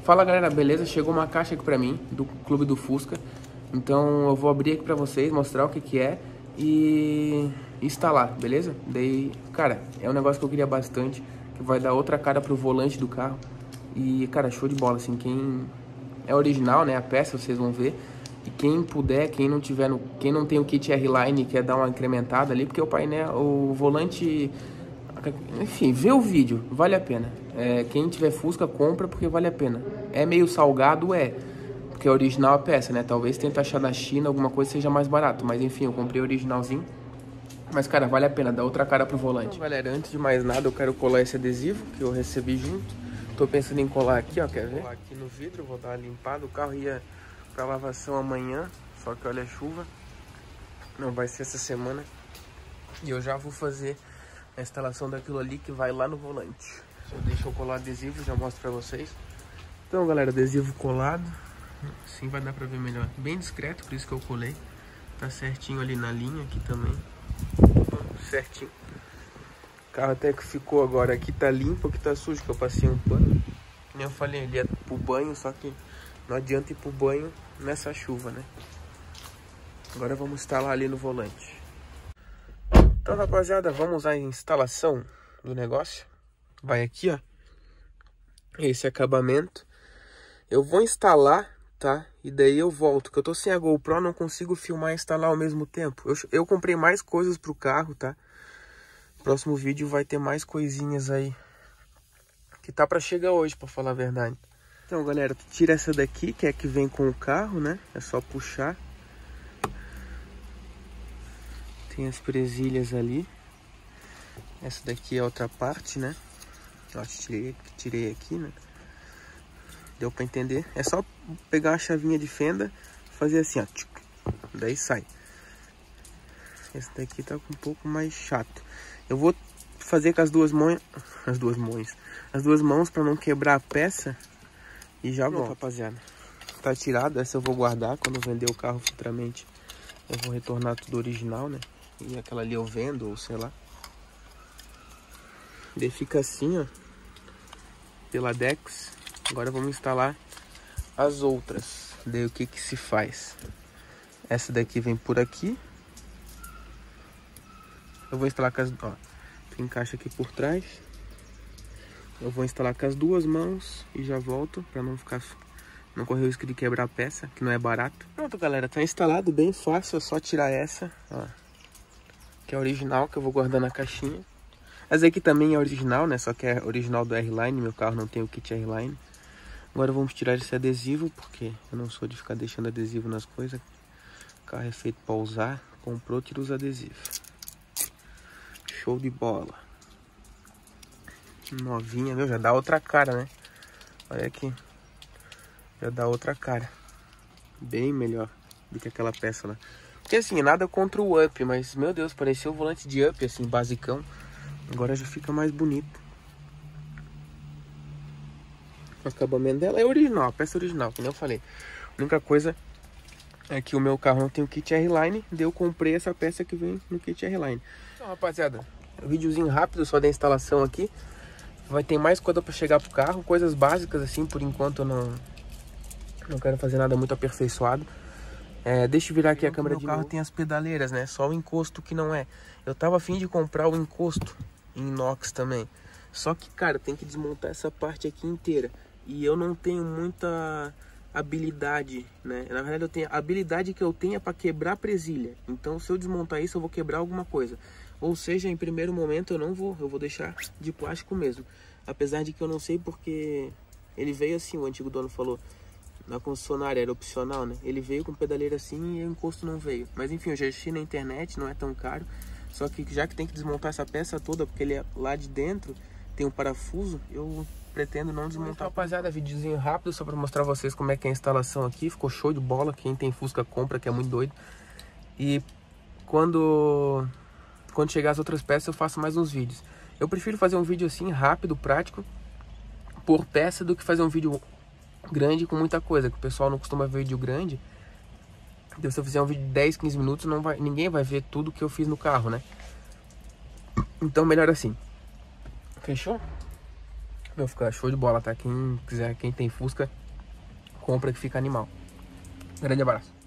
Fala galera, beleza? Chegou uma caixa aqui pra mim, do Clube do Fusca. Então eu vou abrir aqui pra vocês, mostrar o que que é e instalar, beleza? Daí, cara, é um negócio que eu queria bastante, que vai dar outra cara pro volante do carro. E, cara, show de bola, assim, quem é original, né, a peça, vocês vão ver. E quem puder, quem não tiver, quem não tem o kit R-Line e quer dar uma incrementada ali, porque o painel, o volante, enfim, vê o vídeo, vale a pena. Quem tiver Fusca, compra porque vale a pena. É meio salgado, porque é original a peça, né? Talvez tente achar na China alguma coisa seja mais barato, mas enfim, eu comprei originalzinho. Mas, cara, vale a pena, dá outra cara pro volante. Então, galera, antes de mais nada, eu quero colar esse adesivo que eu recebi junto. Tô pensando em colar aqui, ó, quer ver? Colar aqui no vidro, vou dar uma limpada. O carro ia pra lavação amanhã, só que olha a chuva. Não vai ser essa semana. E eu já vou fazer a instalação daquilo ali que vai lá no volante. Deixa eu colar o adesivo, já mostro pra vocês. Então, galera, adesivo colado. Assim vai dar pra ver melhor. Bem discreto, por isso que eu colei. Tá certinho ali na linha, aqui também. Certinho. O carro até que ficou agora. Aqui tá limpo, aqui tá sujo, que eu passei um pano. Como eu falei, ele ia pro banho, só que não adianta ir pro banho nessa chuva, né? Agora vamos instalar ali no volante. Então, rapaziada, vamos à instalação do negócio. Vai aqui, ó. Esse acabamento. Eu vou instalar, tá? E daí eu volto. Que eu tô sem a GoPro, não consigo filmar e instalar ao mesmo tempo. Eu comprei mais coisas pro carro, tá? Próximo vídeo vai ter mais coisinhas aí. Que tá pra chegar hoje, pra falar a verdade. Então, galera, tu tira essa daqui, que é a que vem com o carro, né? É só puxar. Tem as presilhas ali. Essa daqui é a outra parte, né? Ó, tirei aqui, né? Deu pra entender? É só pegar a chavinha de fenda, fazer assim, ó. Daí sai. Esse daqui tá um pouco mais chato. Eu vou fazer com as duas mãos. As duas mãos pra não quebrar a peça. E já volto, rapaziada. Tá tirado. Essa eu vou guardar. Quando eu vender o carro futuramente, eu vou retornar tudo original, né? E aquela ali eu vendo, ou sei lá. Daí fica assim, ó. Pela Dex. Agora vamos instalar as outras. Daí o que que se faz? Essa daqui vem por aqui. Eu vou instalar com as... Ó, encaixa aqui por trás. Eu vou instalar com as duas mãos e já volto pra não ficar... Não correr o risco de quebrar a peça, que não é barato. Pronto, galera, tá instalado, bem fácil. É só tirar essa, ó. Que é original, que eu vou guardar na caixinha. Essa aqui também é original, né? Só que é original do R-Line. Meu carro não tem o kit R-Line. Agora vamos tirar esse adesivo, porque eu não sou de ficar deixando adesivo nas coisas. O carro é feito para usar. Comprou, tira os adesivos. Show de bola. Novinha, meu, já dá outra cara, né? Olha aqui. Já dá outra cara. Bem melhor do que aquela peça lá. Porque assim, nada contra o Up, mas, meu Deus, parecia o volante de Up, assim, basicão. Agora já fica mais bonito. O acabamento dela é original, a peça original, como eu falei. A única coisa é que o meu carro não tem o kit R-Line, daí eu comprei essa peça que vem no kit R-Line. Então, rapaziada, um videozinho rápido só da instalação aqui. Vai ter mais coisa pra chegar pro carro, coisas básicas assim, por enquanto eu não quero fazer nada muito aperfeiçoado. Deixa eu virar aqui a câmera de novo. O carro tem as pedaleiras, né? Só o encosto que não é. Eu tava a fim de comprar o encosto em inox também. Só que, cara, tem que desmontar essa parte aqui inteira. E eu não tenho muita habilidade, né? Na verdade, eu tenho a habilidade que eu tenho é para quebrar presilha. Então, se eu desmontar isso, eu vou quebrar alguma coisa. Ou seja, em primeiro momento, eu vou deixar de plástico mesmo. Apesar de que eu não sei porque ele veio assim, o antigo dono falou. Na concessionária era opcional, né? Ele veio com pedaleira assim e o encosto não veio. Mas enfim, eu já assisti na internet, não é tão caro. Só que já que tem que desmontar essa peça toda, porque ele é lá de dentro, tem um parafuso, eu pretendo não desmontar. Então, rapaziada, videozinho rápido só pra mostrar pra vocês como é que é a instalação aqui. Ficou show de bola, quem tem Fusca compra, que é muito doido. E quando chegar as outras peças eu faço mais uns vídeos. Eu prefiro fazer um vídeo assim, rápido, prático, por peça, do que fazer um vídeo grande com muita coisa, que o pessoal não costuma ver vídeo grande. Então, se eu fizer um vídeo de 10, 15 minutos, ninguém vai ver tudo que eu fiz no carro, né? Então, melhor assim. Fechou? Meu, fica show de bola, tá? Quem quiser, quem tem Fusca, compra que fica animal. Grande abraço.